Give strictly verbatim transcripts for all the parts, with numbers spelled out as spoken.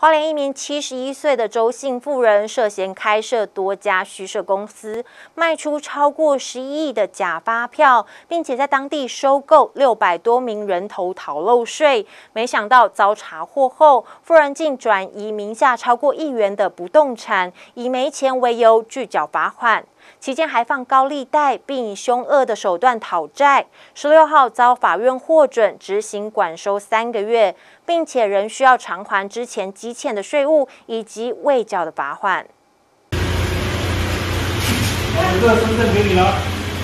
花莲一名七十一岁的周姓妇人涉嫌开设多家虚设公司，卖出超过十一亿的假发票，并且在当地收购六百多名人头逃漏税。没想到遭查获后，妇人竟转移名下超过亿元的不动产，以没钱为由拒缴罚款。 期间还放高利贷，并以凶恶的手段讨债。十六号遭法院获准执行管收三个月，并且仍需要偿还之前积欠的税务以及未缴的罚款。 我这个身份证给你了。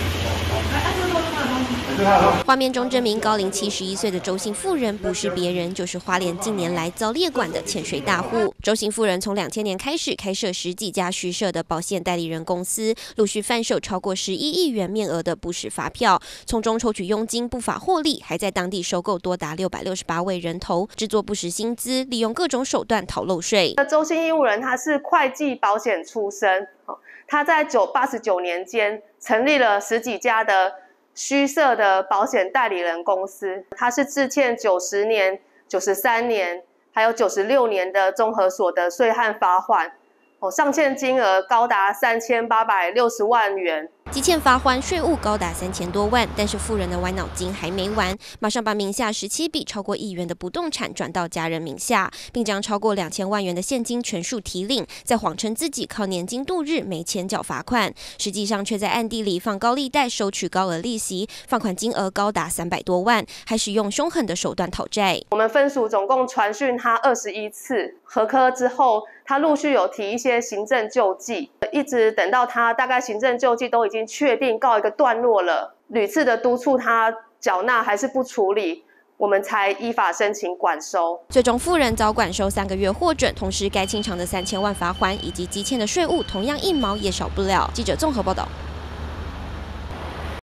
画面中，这名高龄七十一岁的周姓妇人不是别人，就是花莲近年来遭列管的欠税大户。周姓妇人从两千年开始开设十几家虚设的保险代理人公司，陆续贩售超过十一亿元面额的不实发票，从中抽取佣金不法获利，还在当地收购多达六百六十八位人头，制作不实薪资，利用各种手段逃漏税。 周姓义务人他是会计保险出身，他在九八十九年间成立了十几家的 虚设的保险代理人公司，他是自欠九十年、九十三年，还有九十六年的综合所得税和罚款，哦，上欠金额高达三千八百六十万元。 积欠罚还税务高达三千多万，但是妇人的歪脑筋还没完，马上把名下十七笔超过亿元的不动产转到家人名下，并将超过两千万元的现金全数提领，再谎称自己靠年金度日，没钱缴罚款，实际上却在暗地里放高利贷，收取高额利息，放款金额高达三百多万，还使用凶狠的手段讨债。 我们分署总共传讯他二十一次，核科之后，他陆续有提一些行政救济，一直等到他大概行政救济都已经 确定告一个段落了，屡次的督促他缴纳还是不处理，我们才依法申请管收。 最终，妇人遭管收三个月获准，同时该清偿的三千万罚款以及积欠的税务，同样一毛也少不了。记者综合报道。